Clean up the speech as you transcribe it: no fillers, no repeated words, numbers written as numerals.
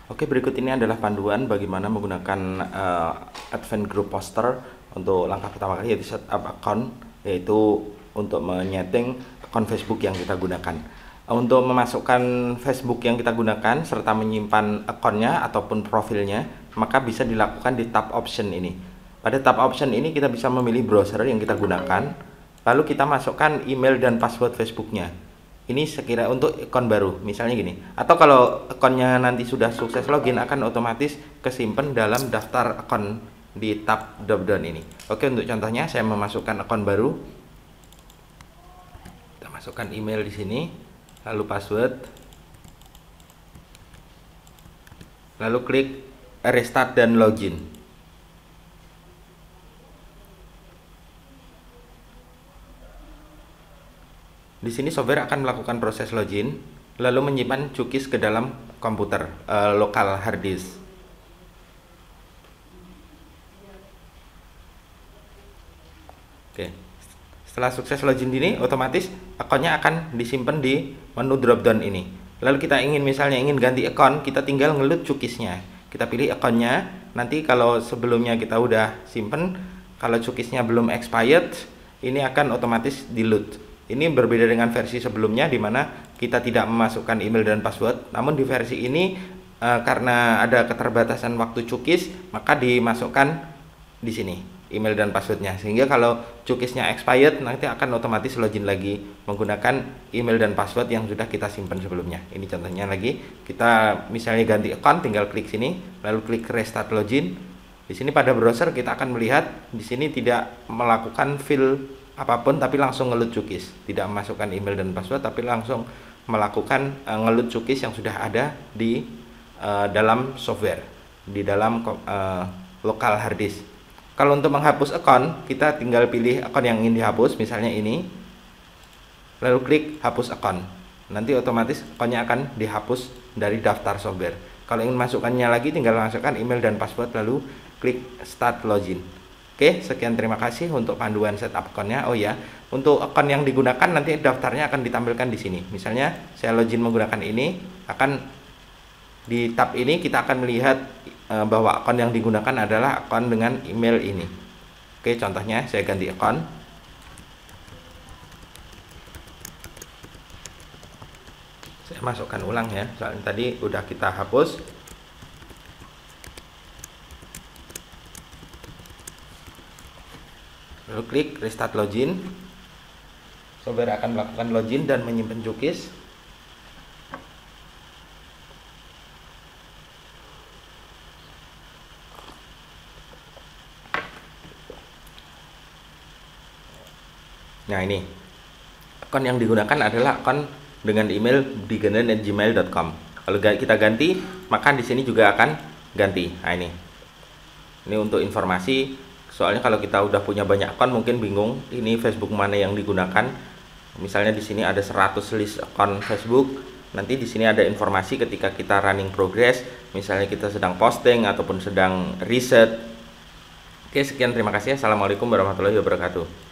Oke, berikut ini adalah panduan bagaimana menggunakan Advanced Group Poster untuk langkah pertama kali, yaitu setup account, yaitu untuk menyeting akun Facebook yang kita gunakan. Untuk memasukkan Facebook yang kita gunakan serta menyimpan akunnya ataupun profilnya, maka bisa dilakukan di tab option ini. Pada tab option ini kita bisa memilih browser yang kita gunakan, lalu kita masukkan email dan password Facebooknya. Ini sekira untuk akun baru, misalnya gini. Atau kalau akunnya nanti sudah sukses login, akan otomatis kesimpan dalam daftar akun di tab drop-down ini. Oke, untuk contohnya saya memasukkan akun baru. Kita masukkan email di sini, lalu password. Lalu klik restart dan login. Di sini software akan melakukan proses login, lalu menyimpan cookies ke dalam komputer lokal hard disk. Oke, setelah sukses login ini, otomatis akunnya akan disimpan di menu dropdown ini. Lalu kita misalnya ingin ganti akun, kita tinggal ngelut cookiesnya. Kita pilih akunnya. Nanti kalau sebelumnya kita udah simpen, kalau cookiesnya belum expired, ini akan otomatis di-loot. Ini berbeda dengan versi sebelumnya di mana kita tidak memasukkan email dan password. Namun di versi ini karena ada keterbatasan waktu cookies, maka dimasukkan di sini email dan passwordnya. Sehingga kalau cookiesnya expired, nanti akan otomatis login lagi menggunakan email dan password yang sudah kita simpan sebelumnya. Ini contohnya lagi. Kita misalnya ganti account, tinggal klik sini, lalu klik restart login. Di sini pada browser kita akan melihat di sini tidak melakukan fill apapun, tapi langsung ngelut cookies, tidak memasukkan email dan password, tapi langsung melakukan ngelut cookies yang sudah ada di dalam software, di dalam lokal hard disk. Kalau untuk menghapus akun, kita tinggal pilih akun yang ingin dihapus, misalnya ini, lalu klik hapus akun. Nanti otomatis akunnya akan dihapus dari daftar software. Kalau ingin masukkannya lagi, tinggal masukkan email dan password, lalu klik start login. Oke, sekian, terima kasih untuk panduan setup akunnya. Oh ya, untuk akun yang digunakan nanti daftarnya akan ditampilkan di sini. Misalnya saya login menggunakan ini, akan di tab ini kita akan melihat bahwa akun yang digunakan adalah akun dengan email ini. Oke, contohnya saya ganti akun. Saya masukkan ulang ya, soalnya tadi udah kita hapus. Lalu klik restart login. Software akan melakukan login dan menyimpan cookies. Nah, ini akun yang digunakan adalah akun dengan email digener@gmail.com. Kalau kita ganti, maka di sini juga akan ganti. Nah, ini untuk informasi. Soalnya kalau kita udah punya banyak akun mungkin bingung ini Facebook mana yang digunakan. Misalnya di sini ada 100 list akun Facebook. Nanti di sini ada informasi ketika kita running progress, misalnya kita sedang posting ataupun sedang riset. Oke, sekian, terima kasih. Assalamualaikum warahmatullahi wabarakatuh.